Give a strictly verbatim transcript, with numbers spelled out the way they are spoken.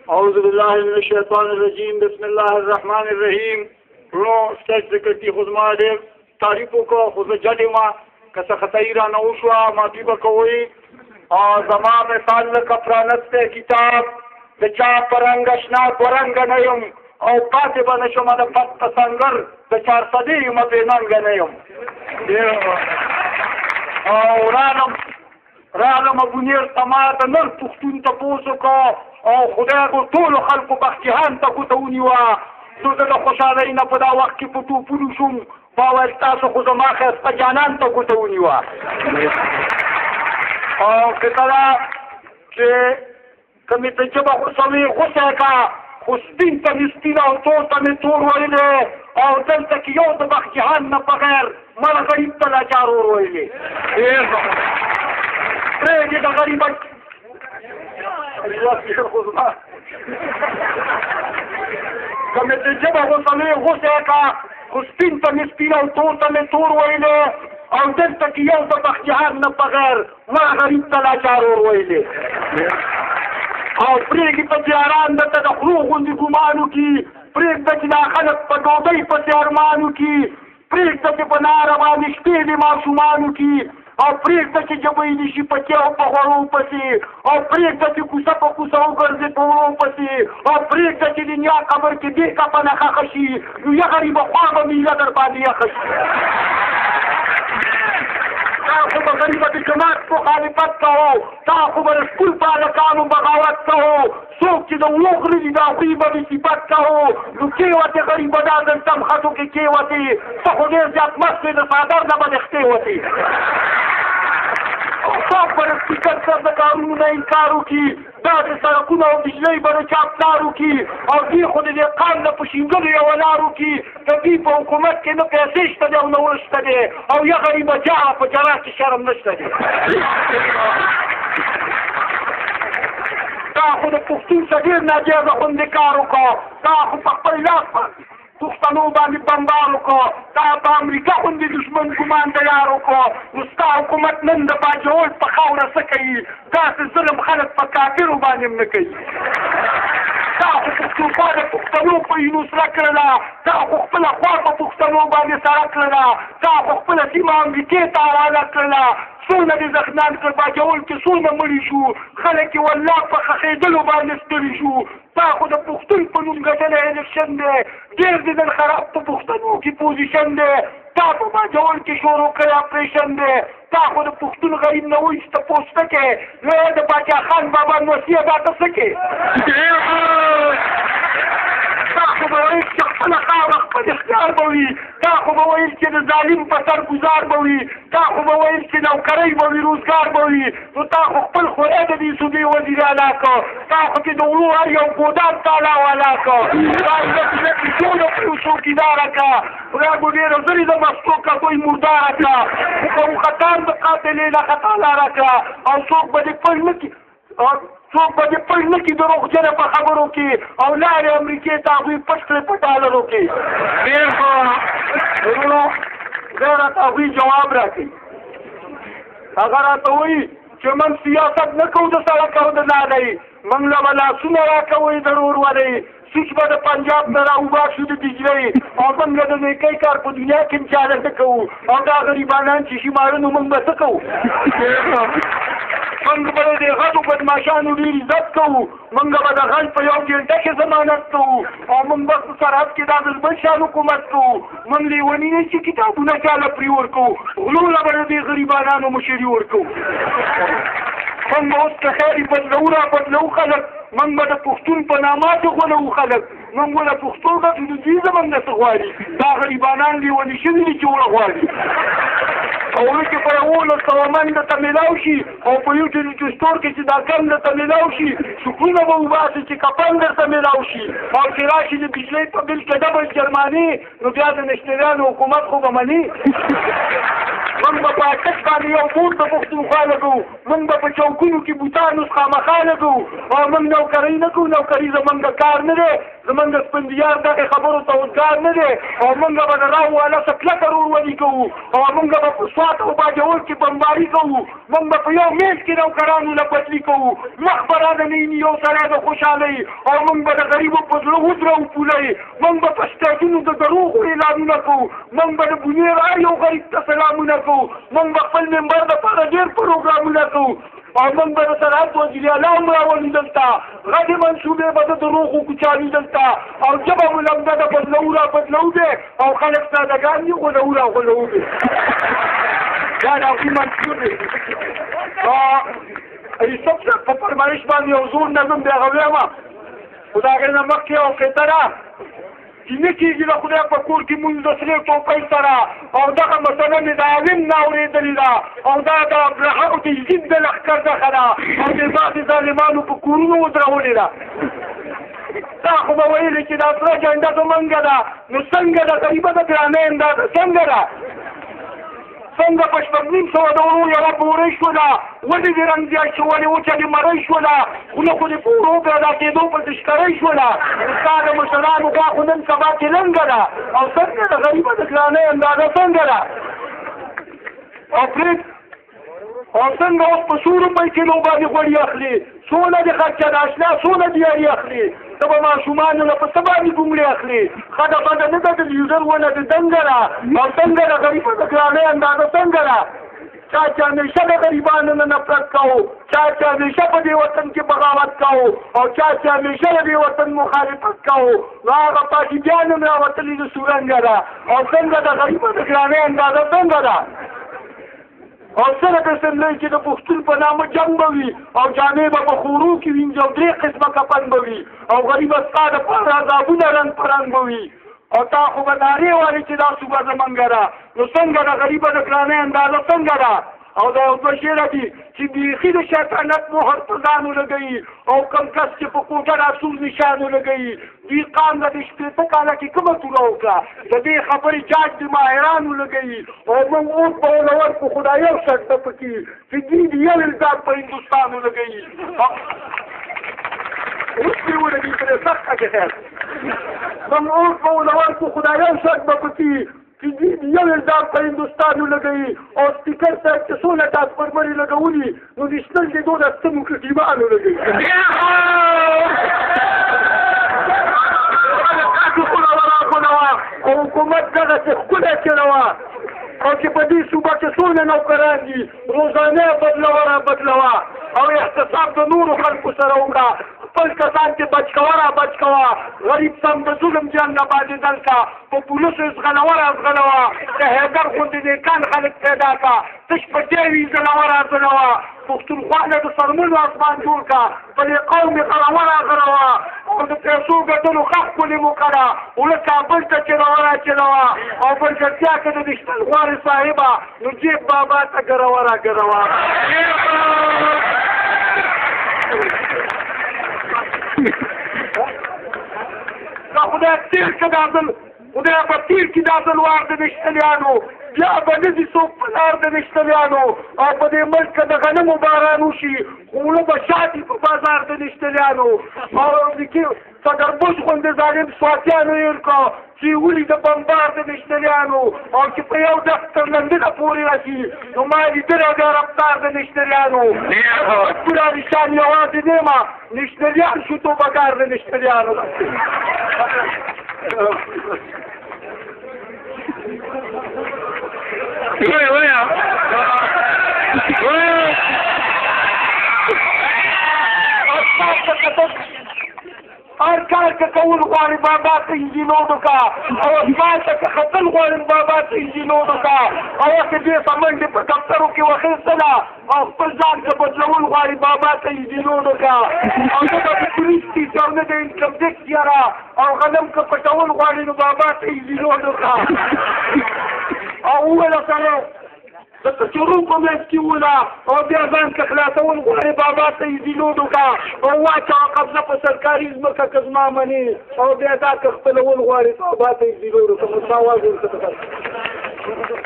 اعوذ بالله من الشیطان الرجیم بسم الله الرحمن الرحیم. نو ستاسو د کړتي خو زما ډېر تعریف وکړو خو زه جډ یم که څه خطایي رانه وشوه معافي به کوئ. زما مثال لکه پرانستی کتاب د چا په رنګ اشنا دوه رنګه نه یم او پاتې به نه شمه د پت په سنګر د چارسدې یمه بې ننګه نه یم. او رالم رالم ابونیر ته ما د نر پښتون تپوس وکړو او خدای کو ټولو خلکو بختجهان ته ګوته ونیوه. زه د خوشحالۍ نه په دا وخت کې په ټوپونو شوم ما ویل تاسو خو زما ښایسته جانان ته ګوته ونیوه. او کته ده چې که مې ته ژبه غوڅوې غوڅه یې کړه خو سپین ته مې سپین او تور ته مې تور ویلې او دلته کې یو د بختجهان نه بغیر مړه غریب ته لاچار ور ویلې. پرېږدې د غریبه که مې ته ژبه غوڅوې غوڅه یې کړه خو سپین ته مې سپین او تور ته مې تور ویلې او دلته کې یو د بختجهان نه بغیر مړه غریب ته لاچار ور ویلې. او پرېږدي په جیاران درته د خلو غوندې ګمانو کې پرېږده چې دا خلک په ډوډۍ پسې ارمانو کې پرېږده چې په ناره باندې شپې د ماشومانو کې او پرېږده چې ژبۍ دې شي په کیو په غوړو پسې او پرېږده چې کوڅه په کوڅه وګرځې په وړو پسې او پرېږده چې د نیا قبر کې دې کپه نه ښخه شي نو یا غریبه خوا به میله در باندې یخه شي. تا خو به غریبه د جماعت مخالفت کوو تا خو به د سکول په هلکانو بغاوت کوو څوک چې د اوو غره دي د هغوی به مې صفت کوو نو کېوتې غریبه دا دلته مخټو کې کېوتې ته خو ډېر زیات مست وې د څادر نه به دې ښتې وتې. څوک به د سپیکر سر د کارونو نه انکار وکړي دا د سړکونو او بجلۍ به د چا پلار وکړي او دوی خو د دې قام نه په شینګلو یوه لار وکړي د دوی په حکومت کې نه پیسې شته دی او نه ول شته دی او یا غریبه جاه په جرا کې شرم نه شته دی. تا خو د پښتون څه ډېر ناجیزه غوندې کار وکړو تا خو په خپل لاس پښتنو باندې بمبار وکړو تا په امریکا غوندې دښمن ګمان د یار وکړو نو ستا حکومت نن د باجوړ په خاوره څه کوي داسې ظلم خلک په کافرو باندې هم نه کوي. تا خو پښتونخوا د پښتنو په وینو سره کړله تا خو خپله خوا په پښتنو باندې سړه کړله تا خو خپله سیمه امریکې ته حواله کړله څونه دې زخمیان کړ باجوړ کې څونه مړي شو خلک یې والله په خښېدلو باندې ستړي شو. تا خو د پښتون په نوم ګټلی الکشن دی ډېر دې نن خراب په پښتنو کې پوزیشن دی تا په باجوړ کې شروع کړی اپریشن دی تا خو د پښتون غریب نه وایسته پوسته کې نو د باچا خان بابا نوسیه دا ته څه کې تا خو به ویل چې خپله خاوره خپل اختیار به وي تا خو به ویل چې د ظالم په سر ګزار به وي تا خو به ویل چې نوکرۍ به وي روزګار به وي نو تا خو خپل خوری د دې صوبې وزیر اعلی کړ تا خو چې د وړو هر یو ګودام تالا والا کړ تا لکې ټولو پرو څوکیداره کړه خدای مو ډېره زرې د مستو که کوی مرداره کړه خو که خطان د قاتلې نه خطا لاره کړه او څوک به دې پړ نه کړي څوک به دې پړ نه کړي دروغجنه په خبرو کې او لارې امریکې ته هغوی پټ کړې په ډالرو کې ډېر ښه وروڼو دی راته هغوی جواب راکوي هغه راته وایي چې موږ سیاست نه کوو د سړک او د نالۍ موږ له به لاسونه راکوئ د ورورولۍ سوچ به د پنجاب نه راوباسو د بجلۍ او موږ د نیکۍ کار په دنیا کې هم چاله نه کوو او دا غریبانان چې شمارو نو موږ به څه کوو موږ به د غټو بدماشانو ډېر عزت کوو موږ به د غل په یو ګنټه کې ضمانت کوو او موږ به په سرحد کې دا د بل شان حکومت کوو موږ لیوني نه چې کتابونه چاله پرې ورکوو غلو له به د دې غریبانانو مشري ورکوو موږ به اوس که خیر بدلو را بدلو خلک موږ به د پښتون په ناماتو غولو خلک موږ به د پښتو ګټو د دوی زموږ نه څه غواړي دا غریبانان لیوني شوي دي چې وړه غواړي او وروسته په یولس سوه من درته میلاو شي او په یوټیلیټي سټور کې چې دا کم درته میلاو شي سکرونه به وباسي چې کپن درته میلاو شي او چې راشي د بجلۍ په بل کې ډبل جرماني نو بیا د نشتریانو حکومت خو به مني موږ به په اټک باندې یو بوټ د پښتونخوا لګوو موږ به په چوکونو کې بوتان اوس خامخا لګوو او موږ نوکرۍ نه کوو نوکري زموږ د کار نه دی زمونږ سپندیار دغې خبرو ته اوزګار نه دی او موږ به د راو والا څه کلکه رورولي کوو او موږ به په سوات او باجوړ کې بمباري کوو موږ به په یو میز کې نوکرانو نه بدلي کوو مخ به را ننویني یو سړی د خوشحالۍ او موږ به د غریبو په زړه ودرو پولۍ موږ به په سټیجونو د دروغو اعلانونه کوو موږ به د بونیر هر یو غریب ته سلامونه کوو موږ به خپل ممبر دپاره ډېر پروګرامونه کوو او موږ به د صنعت وزیر اعلی هم راولي دلته غټې منصوبې به د دروغو کوچالي دلته او ژبه مو لمده ده بدلو را بدلو دی او خلک سادهګان دي غولو را غولو دی دا د هغوی منصور دی یوسف صاحب په فرمایش باندې یو زور نظم دی هغه ویم خو د هغې نه مخکې یو قطعه ده چې نه کېږي د خدای په کور کې مونځ د سرې ټوپۍ سره او دغه مسله مې د عالم نه اورېدلې ده او دا د ابرهه او د یزید د لښکر څخه ده او د بعضې ظالمانو په کورونو ودرولې ده دا خو به ویلې چې دا سره جنډه زمونږ ده نو څنګه ده غریبه د ګرانۍ اندازه څنګه ده څنګه په شپږ نیم سوه د ورو یوه بورۍ شوله ولې دې رنګ زیات شو ولې وچه دې مرۍ شوله خوله خو دې په ورو پیدا کېدو پسې ښکرۍ شوله ستا د مشرانو غوا خو نن سبا کې لنګه ده او څنګه د غریبه د ګرانۍ اندازه څنګه ده او پرېږد او څنګه اوس په څو روپۍ کیلو باندې غوړي اخلي څونه دې خرچه ده اشنا څونه دې یاري اخلي ته به ماشومانو نه په څه باندې ګومړې اخلي ښه ده بده نه ده د لیوزر ونه د دنګه ده او څنګه د غریبه د ګرانۍ اندازه څنګه ده چا چې همیشه د غریبانو نه نفرت کوو چا چې همیشه په دې وطن کې بغاوت کوو او چا چې همیشه د دې وطن مخالفت کوو نو هغه پاکیزیان هم راوتلي د سورنګه ده او څنګه د غریبه د ګرانۍ اندازه څنګه ده او سره د سندۍ چې د پښتون په نامه جنګ به وي او جامې به په خورو کې وینځي او درې قسمه کفن به وي او غریبه ستا دپاره عذابونه رنګ په رنګ به وي او تا خو به نارې وایې چې دا صوبه زمونږ ده نو څنګه د غریبه د ګرانۍ اندازه څنګه ده او دا یو دوه شعره دي چې بیخي د شیطانت مهر په ځان ولګوي او کم کس چې په کوټه راسور نشان ولګوي دوی قام د دې شپېته کاله کې کومه توره وکړه د دې خبرې جاج د ماهران ولګوي او موږ اوس به ولور په خدای یو شرط ده پکې چې دوی د یو الزام په هندوستان ولګوي اوس پرې ولګي پرې سخته کې خیر موږ اوس به ولور په خدای یو شرط به پکې چې دوی د یو الزام په هندوستان ولګوي او سپیکر صاحب چې څونه ټرانسفرمرې لګولي نو نیشنل د دو د ستمو کټیمان ولګوي او حکومت دغه چې ښکلی چلوه او چې په دې صوبه کې څونه نوکران دي روزانه بدلوه را بدلوه او احتساب د نورو خلکو سره وکړه خپل کسان چې بچ کوه را بچ کوه غریب سم د ظلم جنګ نه باندېدل که په پولیسو ځغلوه را ځغلوه د حیدر غوندې نیکان خلک پیدا که تش په دې وي ځلوه را ځلوه پښتونخوا نه د سرمنو اسمان جوړ که په دې قوم یې غروه را غروه او د پیسو ګټلو ښه ښکلې مو کړه اوله کابل ته چلوه را چلوه او ملګرتیا که د دشتل غوارې صاحبه نو جیب بابا ته ګروه را ګروه دا خدای تیر که دا ځل خدای به تیر کړي دا ځل وار د نشتلیانو بیا به نه ځي څوک په لار د نشتلیانو او په دې ملک که د غنمو باران وشي خوله به شاتي په بازار د نشتلیانو او صدربوش غوندې ظالم سواتیانو هېر کړه چې ولي د بمبار د نشتلیانو او چې په یو دست تر لندنه پورې راشي نو ما لیدلی دی رفتار د نشتلیانو پوره نشان یوازې نه یم نشتلیان شو توبهګار د نشتلیانو وای وای هر کار که کول غواړي بابا ته انجینونو کا او اسمان ته که ختل غواړم بابا ته انجینونو کا او هسې دې ته منډې په دفترو کې واخیستله او خپل ځان که بدلول غواړي بابا ته انجینونو کا او نه به د پولیس ټیچر نه د انکم ټکس یاره او غنم که پټول غواړي نو بابا ته انجینونو کا او وویله سره د کچرو په منځ کې وله او بیا ځان که خلاصول غواړې بابا ته یې زینود وکړه او واچوه قبضه په سرکاري ځمکه که زما منې او بیا دا که خپلول غواړې بابا ته یې زینود وکړه نو ستا اواز ورته